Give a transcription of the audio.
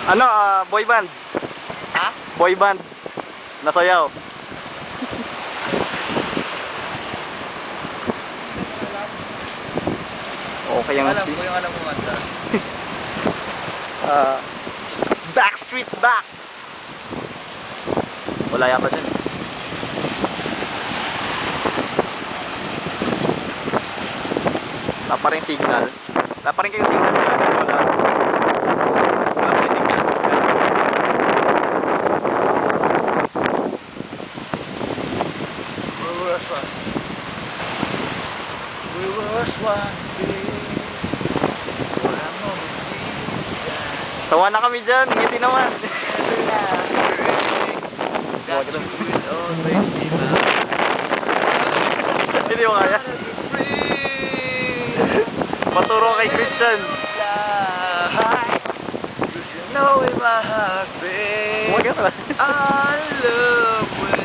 Ano, boy band? Ha? Boy band. Nasayaw. Okay yung Alam scene. ko yung alam mo kanta. Backstreet's back. Wala yata dyan. Wala pa rin signal. Wala pa rin kayong signal. Wala pa rin signal. We were one day. Walang mo Sawa na kami dyan. Ngiti naman. That you will always be mine. Hindi mo kaya. Paturo kay Christian. Cause you know in my heart, babe, Huwag ka pala. I love when